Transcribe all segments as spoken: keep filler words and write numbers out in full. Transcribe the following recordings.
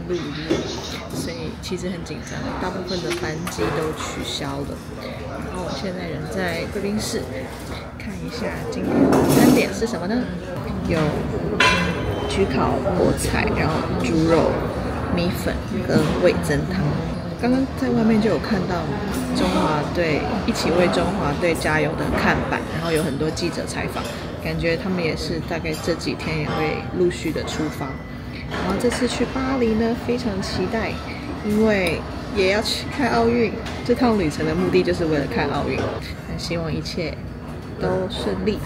陆路，所以其实很紧张，大部分的班机都取消了。然后我现在人在贵宾室，看一下今天的餐点是什么呢？有焗烤菠菜，然后猪肉、米粉跟味噌汤。刚刚在外面就有看到中华队一起为中华队加油的看板，然后有很多记者采访，感觉他们也是大概这几天也会陆续的出发。然后这次去巴黎呢，非常期待，因为也要去看奥运。这趟旅程的目的就是为了看奥运，很希望一切都顺利。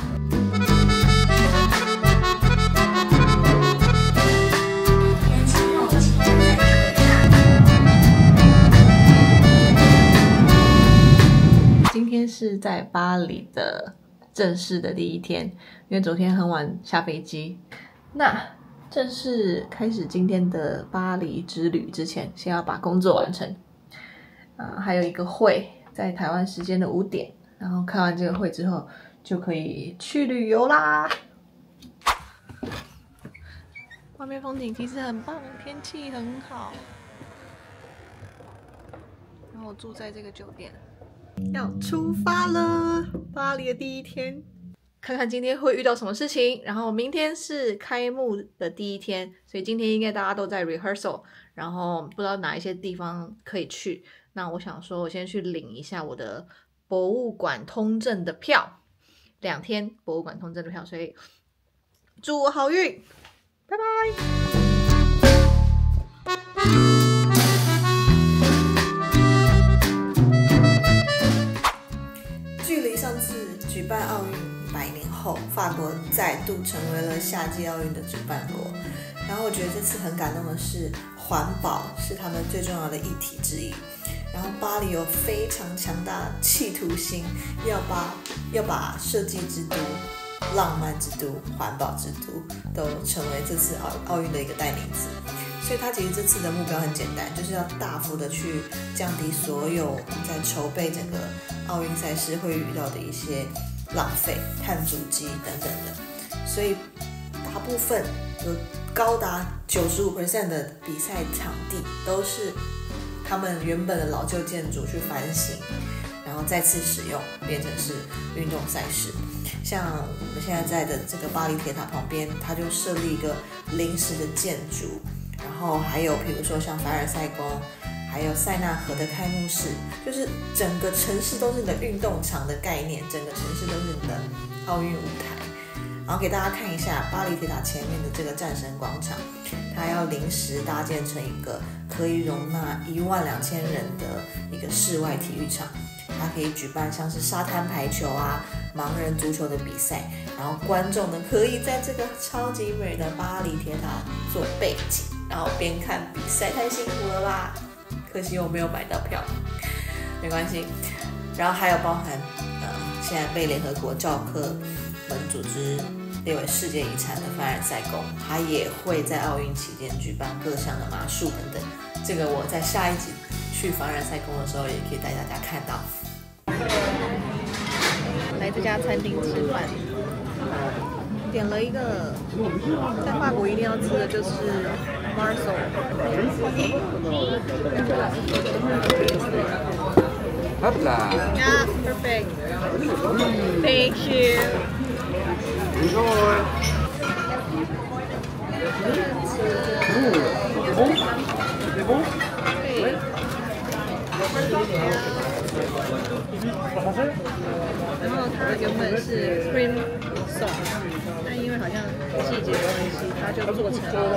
今天是在巴黎的正式的第一天，因为昨天很晚下飞机。那正式开始今天的巴黎之旅之前，先要把工作完成。啊，还有一个会在台湾时间的五点，然后开完这个会之后，就可以去旅游啦。外面风景其实很棒，天气很好。然后我住在这个酒店。要出发了，巴黎的第一天，看看今天会遇到什么事情。然后明天是开幕的第一天，所以今天应该大家都在 rehearsal， 然后不知道哪一些地方可以去。那我想说，我先去领一下我的博物馆通证的票，两天博物馆通证的票，所以祝我好运，拜拜。 距离上次举办奥运百年后，法国再度成为了夏季奥运的主办国。然后我觉得这次很感动的是，环保是他们最重要的议题之一。然后巴黎有非常强大的企图心，要把要把设计之都、浪漫之都、环保之都都成为这次奥奥运的一个代名词。所以他其实这次的目标很简单，就是要大幅的去降低所有在筹备整个奥运赛事会遇到的一些浪费、碳足迹等等的。所以大部分有高达 百分之九十五 的比赛场地都是他们原本的老旧建筑去翻新，然后再次使用，变成是运动赛事。像我们现在在的这个巴黎铁塔旁边，它就设立一个临时的建筑，然后还有比如说像凡尔赛宫，还有塞纳河的开幕式，就是整个城市都是你的运动场的概念，整个城市都是你的奥运舞台。然后给大家看一下巴黎铁塔前面的这个战神广场，它要临时搭建成一个可以容纳一万两千人的一个室外体育场，它可以举办像是沙滩排球啊、盲人足球的比赛，然后观众呢可以在这个超级美的巴黎铁塔做背景，然后边看比赛，太幸福了吧！可惜我没有买到票，没关系。然后还有包含呃，现在被联合国教科文组织列为世界遗产的凡尔赛宫，它也会在奥运期间举办各项的马术等等。这个我在下一集去凡尔赛宫的时候也可以带大家看到。 来这家餐厅吃饭，点了一个在法国一定要吃的就是 Marceau。Yeah, perfect. Thank you. Enjoy. C'est bon? Oui. 然后它原本是 cream sauce， 但因为好像季节的关系，它就做成了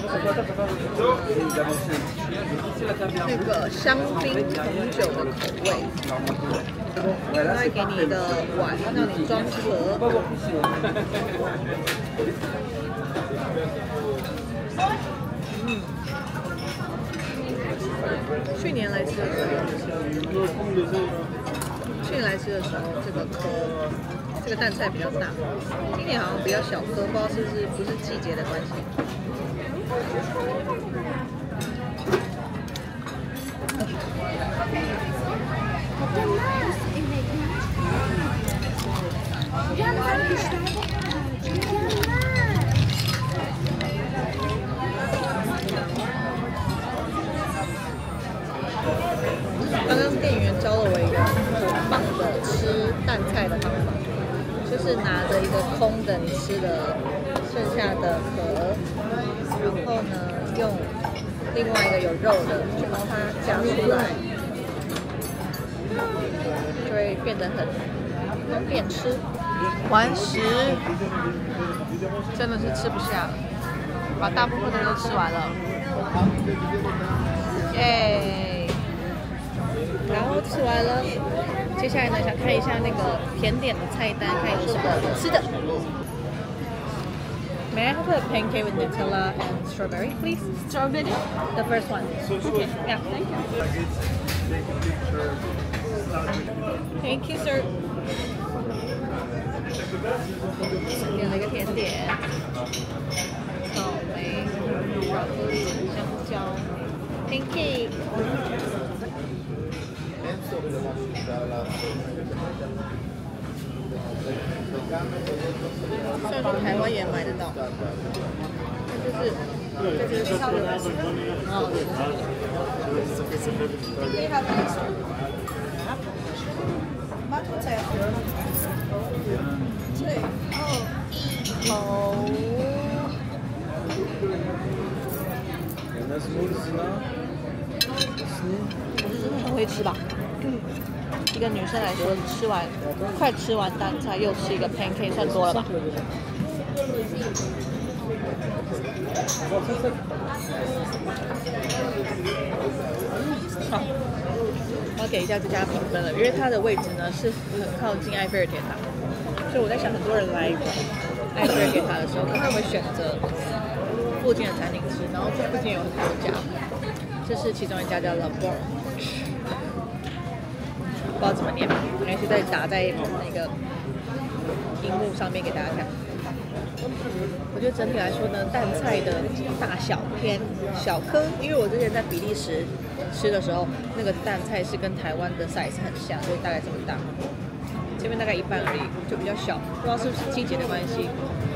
那个香槟红酒的口味。它会给你一个碗，让你装盒。嗯，去年来吃的时候，去年来吃的时候，这个壳，这个蛋菜比较大，今年好像比较小颗，不知道是不是不是季节的关系。 刚刚店员教了我一个很棒的吃淡菜的方法，就是拿着一个空的你吃的剩下的壳，然后呢用另外一个有肉的去帮它夹出来，就会变得很方便吃。完食真的是吃不下，把大部分的都吃完了，耶！然后吃完了，接下来呢想看一下那个甜点的菜单，看有什么吃的。May I have a pancake with Nutella and strawberry, please? Strawberry? The first one. Okay, yeah, thank you. Thank you, sir. 点了一个甜点，草莓、巧克力、香蕉 ，pancake。虽然说台湾也买得到，但就是这就是超有哦，对。最后一口，我是真的很会吃吧？嗯，一个女生来说，吃完快吃完淡菜，又吃一个 pancake， 算多了吧？好，我要给一下这家评分了，因为它的位置呢是很靠近埃菲尔铁塔，所以我在想，很多人来埃菲尔铁塔的时候，可能会选择附近的餐厅吃，然后这附近有很多家，这是其中一家叫 La Bourge， 不知道怎么念，还是在打在那个荧幕上面给大家看。我觉得整体来说呢，淡菜的大小偏小颗，因为我之前在比利时吃的时候，那个淡菜是跟台湾的 size 很像，就大概这么大。这边大概一半而已，就比较小，不知道是不是季节的关系。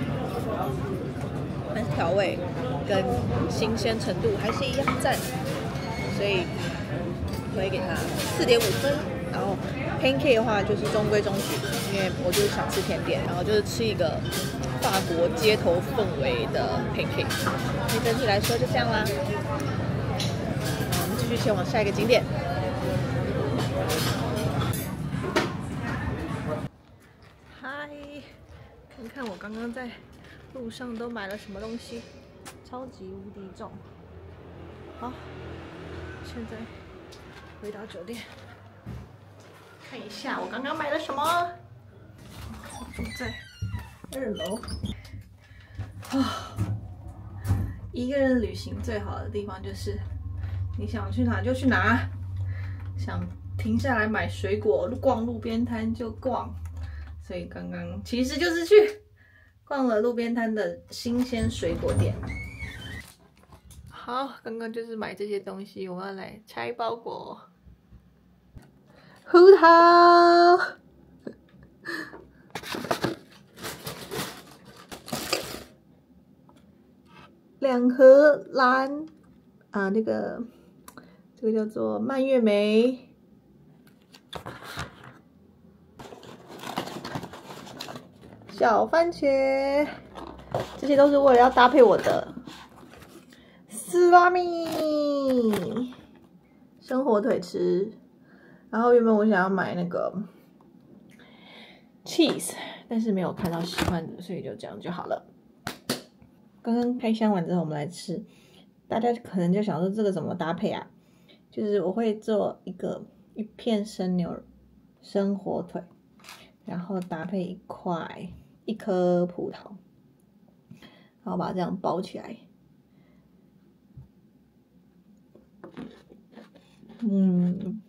但是调味跟新鲜程度还是一样赞，所以我会给它四点五分。然后 pancake 的话就是中规中矩，因为我就是想吃甜点，然后就是吃一个法国街头氛围的 pancake。所以整体来说就这样啦。我们继续前往下一个景点。嗨，看看我刚刚在路上都买了什么东西，超级无敌重。好，现在回到酒店。看一下我刚刚买了什么。我住在二楼。啊，一个人旅行最好的地方就是你想去哪就去哪，想停下来买水果、逛路边摊就逛。所以刚刚其实就是去逛了路边摊的新鲜水果店。好，刚刚就是买这些东西，我要来拆包裹。胡桃，两盒蓝啊，那个这个叫做蔓越莓，小番茄，这些都是为了要搭配我的丝拉米生火腿吃。然后原本我想要买那个 cheese， 但是没有看到喜欢的，所以就这样就好了。刚刚开箱完之后，我们来吃。大家可能就想说这个怎么搭配啊？就是我会做一个一片生牛生火腿，然后搭配一块一颗葡萄，然后把它这样包起来。嗯。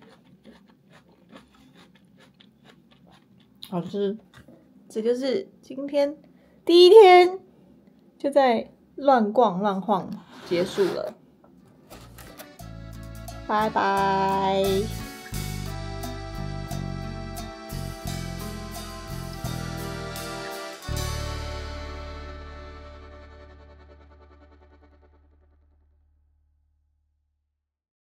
好吃，这就是今天第一天，就在乱逛乱晃结束了，拜拜。